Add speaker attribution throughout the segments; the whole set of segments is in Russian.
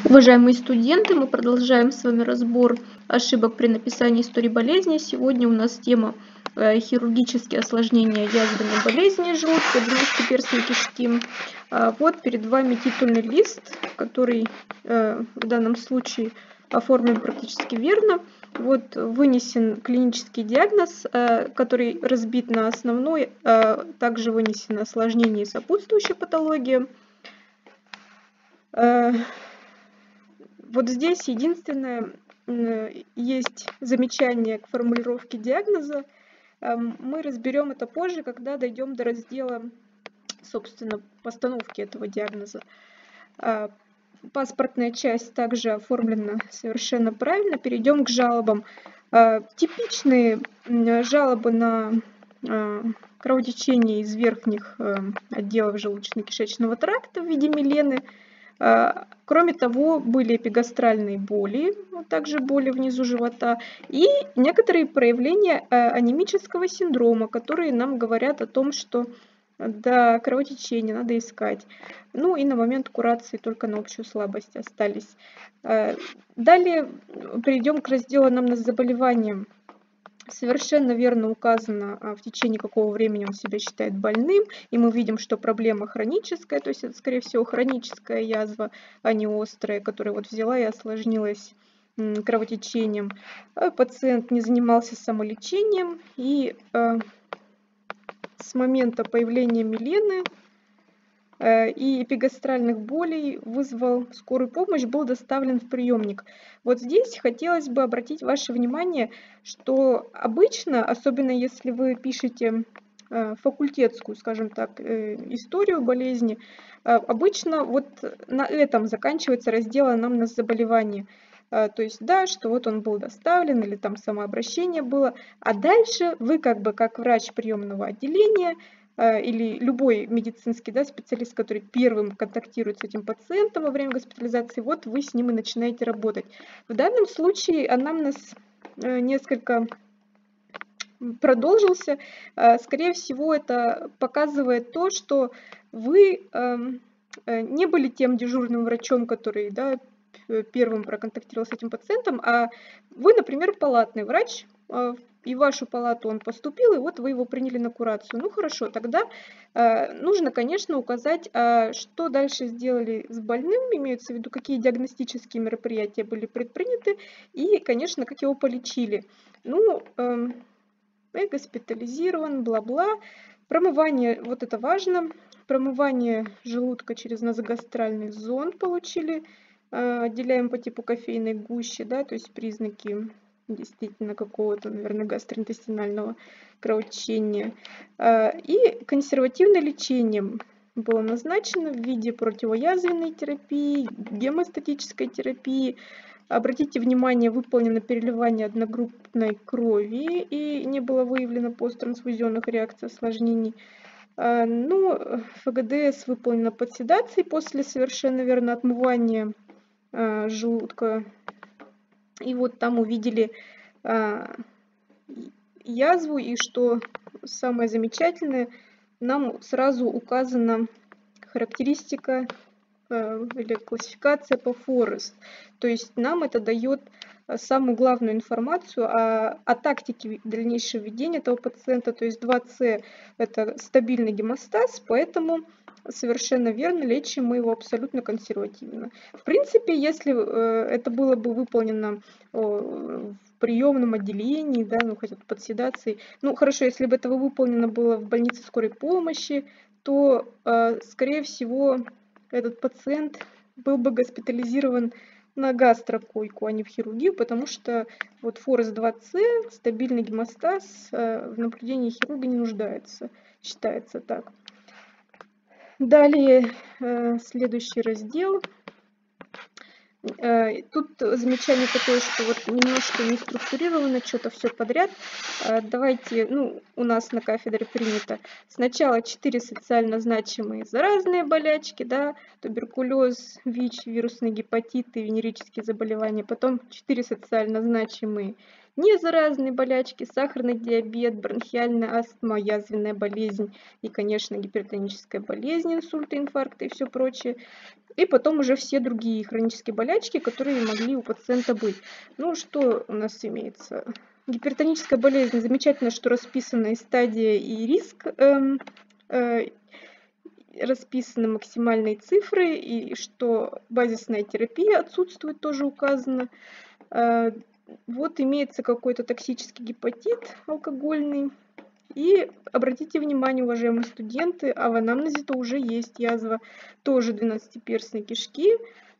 Speaker 1: Уважаемые студенты, мы продолжаем с вами разбор ошибок при написании истории болезни. Сегодня у нас тема хирургические осложнения язвенной болезни желудка, двенадцатиперстной кишки. Вот перед вами титульный лист, который в данном случае оформлен практически верно. Вот вынесен клинический диагноз, который разбит на основной, также вынесено осложнение и сопутствующая патология. Вот здесь единственное, есть замечание к формулировке диагноза. Мы разберем это позже, когда дойдем до раздела, собственно, постановки этого диагноза. Паспортная часть также оформлена совершенно правильно. Перейдем к жалобам. Типичные жалобы на кровотечение из верхних отделов желудочно-кишечного тракта в виде милены. Кроме того, были эпигастральные боли, также боли внизу живота и некоторые проявления анемического синдрома, которые нам говорят о том, что до кровотечения надо искать. Ну и на момент курации только на общую слабость остались. Далее перейдем к разделу анамнез заболевания. Совершенно верно указано, в течение какого времени он себя считает больным, и мы видим, что проблема хроническая, то есть это, скорее всего, хроническая язва, а не острая, которая вот взяла и осложнилась кровотечением. Пациент не занимался самолечением, и с момента появления милены и эпигастральных болей вызвал скорую помощь, был доставлен в приемник. Вот здесь хотелось бы обратить ваше внимание, что обычно, особенно если вы пишете факультетскую, скажем так, историю болезни, обычно вот на этом заканчивается раздел анамнез заболевания. То есть, да, что вот он был доставлен, или там самообращение было, а дальше вы как врач приемного отделения, или любой медицинский специалист, который первым контактирует с этим пациентом во время госпитализации, вот вы с ним и начинаете работать. В данном случае анамнез несколько продолжился. Скорее всего, это показывает то, что вы не были тем дежурным врачом, который первым проконтактировал с этим пациентом, а вы, например, палатный врач, и в вашу палату он поступил, и вот вы его приняли на курацию. Ну хорошо, тогда нужно, конечно, указать, что дальше сделали с больным, имеется в виду, какие диагностические мероприятия были предприняты, и, конечно, как его полечили. Ну, госпитализирован, бла-бла. Промывание, вот это важно. Промывание желудка через назогастральный зонд получили. Отделяем по типу кофейной гущи, то есть признаки действительно какого-то, наверное, гастроинтестинального кровотечения. И консервативное лечение было назначено в виде противоязвенной терапии, гемостатической терапии. Обратите внимание, выполнено переливание одногруппной крови и не было выявлено посттрансфузионных реакций осложнений. Ну, ФГДС выполнено под седацией после совершенно верно отмывания желудка. И вот там увидели язву, и что самое замечательное, нам сразу указана характеристика или классификация по Форест. То есть нам это дает самую главную информацию о тактике дальнейшего ведения этого пациента. То есть 2С это стабильный гемостаз, поэтому совершенно верно лечим мы его абсолютно консервативно. В принципе, если это было бы выполнено в приемном отделении, хотя бы под седацией, ну хорошо, если бы это выполнено было в больнице скорой помощи, то, скорее всего, этот пациент был бы госпитализирован на гастрокойку, а не в хирургию, потому что вот Форест 2С, стабильный гемостаз, в наблюдении хирурга не нуждается, считается так. Далее следующий раздел. Тут замечание такое, что вот немножко не структурировано, что-то все подряд. Давайте, у нас на кафедре принято сначала 4 социально значимые заразные болячки, туберкулез, ВИЧ, вирусные гепатиты, венерические заболевания, потом 4 социально значимые незаразные болячки, сахарный диабет, бронхиальная астма, язвенная болезнь и, конечно, гипертоническая болезнь, инсульты, инфаркты и все прочее. и потом уже все другие хронические болячки, которые могли у пациента быть. Ну, что у нас имеется? Гипертоническая болезнь, замечательно, что расписана и стадия, и риск, расписаны максимальные цифры, и что базисная терапия отсутствует, тоже указано. Вот имеется какой-то токсический гепатит алкогольный. И обратите внимание, уважаемые студенты, а в анамнезе-то уже есть язва, тоже двенадцатиперстной кишки,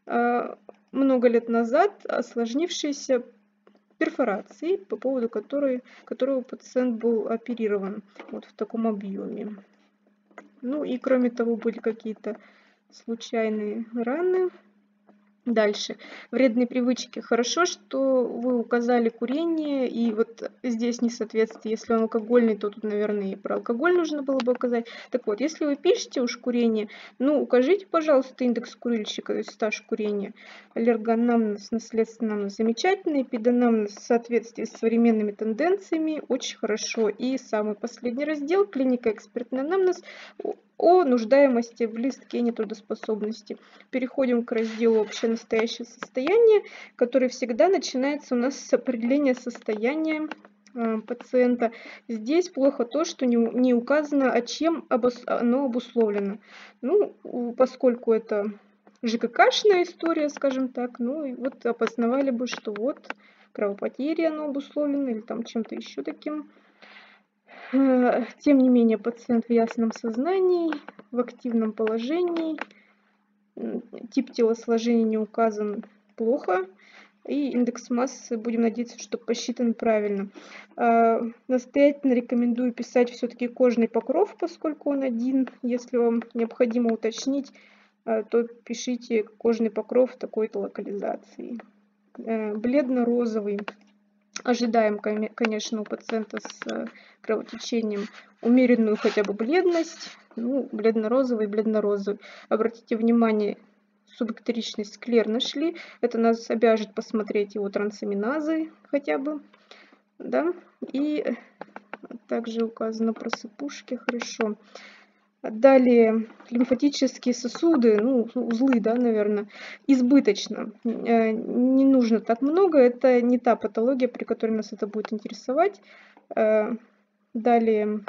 Speaker 1: много лет назад осложнившаяся перфорацией, по поводу которого пациент был оперирован вот в таком объеме. Ну и кроме того были какие-то случайные раны. Дальше. Вредные привычки. Хорошо, что вы указали курение, и вот здесь несоответствие. Если он алкогольный, то тут, наверное, и про алкоголь нужно было бы указать. Так вот, если вы пишете уж курение, ну, укажите, пожалуйста, индекс курильщика, то есть стаж курения. Аллергоанамнез, наследственный анамнез замечательный, эпиданамнез в соответствии с современными тенденциями очень хорошо. И самый последний раздел, клиника экспертный анамнез, о нуждаемости в листке нетрудоспособности. Переходим к разделу «Общее настоящее состояние», который всегда начинается у нас с определения состояния пациента. Здесь плохо то, что не указано, а чем оно обусловлено. Ну, поскольку это ЖККшная история, скажем так, ну и вот обосновали бы, что вот кровопотеря оно обусловлено или там чем-то еще таким. Тем не менее, пациент в ясном сознании, в активном положении, тип телосложения не указан плохо, и индекс массы, будем надеяться, что посчитан правильно. Настоятельно рекомендую писать все-таки кожный покров, поскольку он один. Если вам необходимо уточнить, то пишите кожный покров такой-то локализации. Бледно-розовый. Ожидаем, конечно, у пациента с кровотечением умеренную хотя бы бледность, ну, бледно-розовый, бледно-розовый. Обратите внимание, суббактеричный склер нашли, это нас обяжет посмотреть его трансаминазы хотя бы, да, и также указано про сыпушки, хорошо. Далее, лимфатические сосуды, ну, узлы, да, наверное, избыточно. Не нужно так много, это не та патология, при которой нас это будет интересовать. Далее,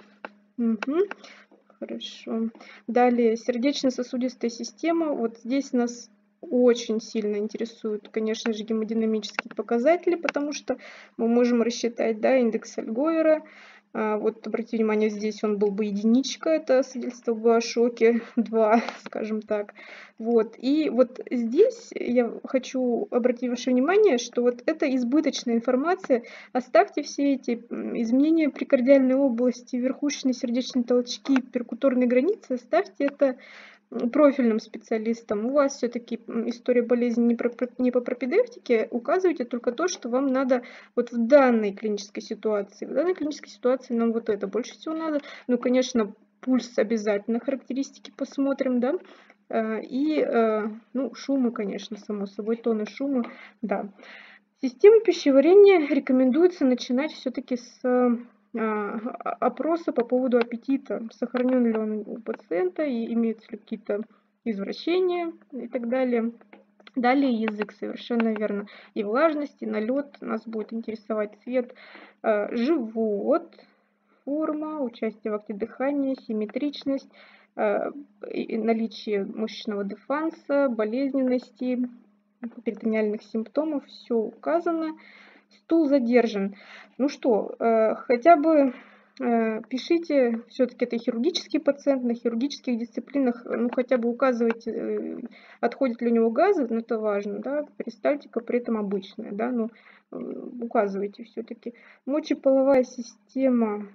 Speaker 1: хорошо. Далее, сердечно-сосудистая система. Вот здесь нас очень сильно интересуют, конечно же, гемодинамические показатели, потому что мы можем рассчитать, да, индекс Альгойера. Вот обратите внимание, здесь он был бы единичка, это свидетельствовало бы о шоке 2, скажем так. Вот. И вот здесь я хочу обратить ваше внимание, что вот это избыточная информация. Оставьте все эти изменения при кардиальной области, верхушечные сердечные толчки, перкуторные границы, оставьте это профильным специалистам. У вас все-таки история болезни не по пропедевтике, указывайте только то, что вам надо вот в данной клинической ситуации. В данной клинической ситуации нам вот это больше всего надо. Ну, конечно, пульс обязательно, характеристики посмотрим, да. И, ну, шумы, конечно, само собой, тоны шума, да. Систему пищеварения рекомендуется начинать все-таки с опроса по поводу аппетита, сохранен ли он у пациента и имеются ли какие-то извращения и так далее. Далее язык, совершенно верно. И влажность, и налет, нас будет интересовать цвет, живот, форма, участие в акте дыхания, симметричность, наличие мышечного дефанса, болезненности, перитониальных симптомов, все указано. Стул задержан. Ну что, хотя бы пишите, все-таки это хирургический пациент, на хирургических дисциплинах, ну хотя бы указывайте, отходят ли у него газы, ну это важно, да, перистальтика при этом обычная, да, ну указывайте все-таки. Мочеполовая система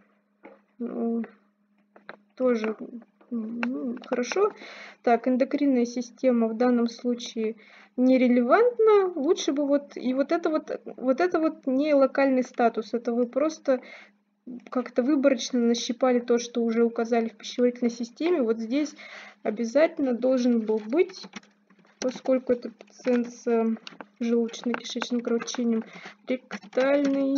Speaker 1: тоже хорошо. Так, эндокринная система в данном случае нерелевантна. Лучше бы вот это вот не локальный статус. Это вы просто как-то выборочно нащипали то, что уже указали в пищеварительной системе. Вот здесь обязательно должен был быть, поскольку это пациент с желудочно-кишечным кровотечением, ректальный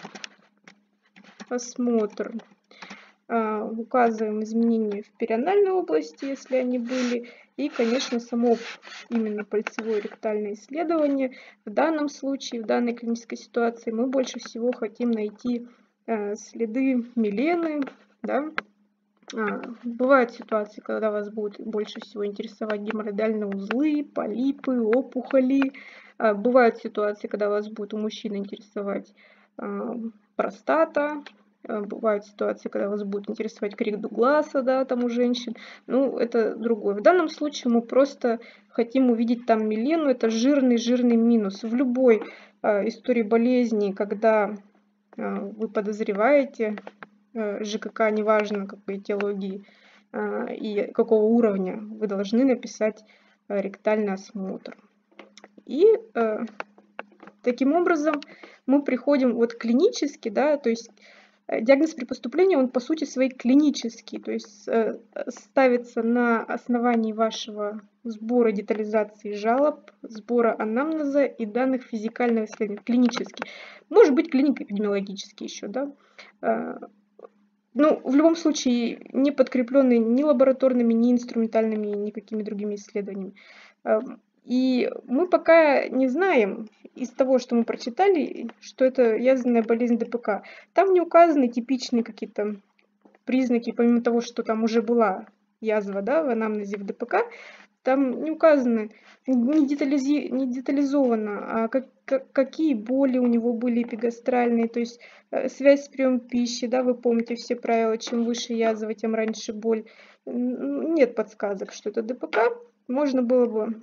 Speaker 1: осмотр. Указываем изменения в перианальной области, если они были, и, конечно, само именно пальцевое ректальное исследование. В данном случае, в данной клинической ситуации мы больше всего хотим найти следы милены, да. Бывают ситуации, когда вас будут больше всего интересовать геморроидальные узлы, полипы, опухоли. Бывают ситуации, когда вас будет у мужчин интересовать простата. Бывают ситуации, когда вас будет интересовать крик Дугласа, да, там у женщин. Ну, это другое. В данном случае мы просто хотим увидеть там милену. Это жирный минус. В любой истории болезни, когда вы подозреваете ЖКК, неважно какой этиологии и какого уровня, вы должны написать ректальный осмотр. И таким образом мы приходим вот клинически, да, то есть диагноз при поступлении, он по сути своей клинический, то есть ставится на основании вашего сбора детализации жалоб, сбора анамнеза и данных физикального исследования, клинически. Может быть, клинико-эпидемиологический еще, да. Ну, в любом случае, не подкрепленный ни лабораторными, ни инструментальными, ни какими другими исследованиями. И мы пока не знаем из того, что мы прочитали, что это язвенная болезнь ДПК. Там не указаны типичные какие-то признаки, помимо того, что там уже была язва, да, в анамнезе в ДПК, там не указано, не детализовано, а какие боли у него были эпигастральные, то есть связь с приемом пищи, да, вы помните все правила, чем выше язва, тем раньше боль. Нет подсказок, что это ДПК. Можно было бы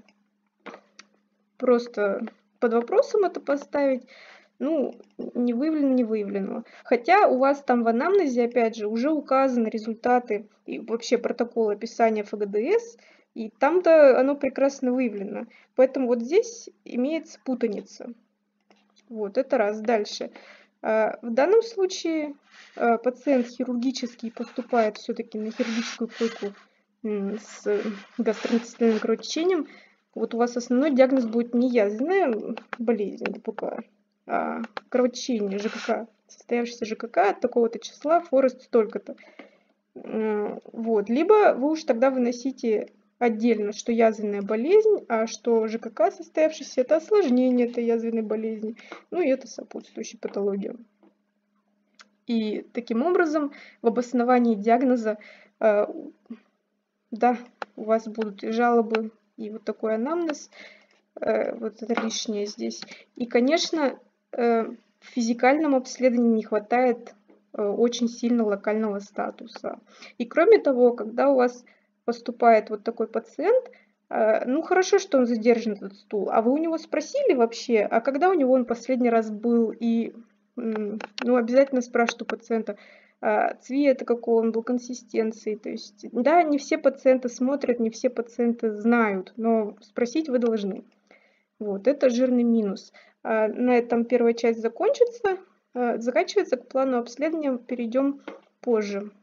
Speaker 1: просто под вопросом это поставить. Ну, не выявлено, не выявлено. Хотя у вас там в анамнезе, опять же, уже указаны результаты и вообще протокол описания ФГДС, и там-то оно прекрасно выявлено. Поэтому вот здесь имеется путаница. Вот, это раз. Дальше. В данном случае пациент хирургический поступает все-таки на хирургическую койку с гастроинтестинальным кровотечением. Вот у вас основной диагноз будет не язвенная болезнь ДПК, а кровотечение ЖКК, состоявшееся ЖКК от такого-то числа, форест столько-то. Вот. Либо вы уж тогда выносите отдельно, что язвенная болезнь, а что ЖКК состоявшийся, это осложнение этой язвенной болезни, ну и это сопутствующая патология. И таким образом в обосновании диагноза, да, у вас будут жалобы и вот такой анамнез, вот это лишнее здесь. И, конечно, в физикальном обследовании не хватает очень сильно локального статуса. И кроме того, когда у вас поступает вот такой пациент, ну хорошо, что он задержан этот стул, а вы у него спросили вообще, а когда у него он последний раз был, и ну, обязательно спрашивают у пациента, цвета какого он был, консистенции. То есть, да, не все пациенты смотрят, не все пациенты знают, но спросить вы должны. Вот, это жирный минус. На этом первая часть заканчивается. К плану обследования перейдем позже.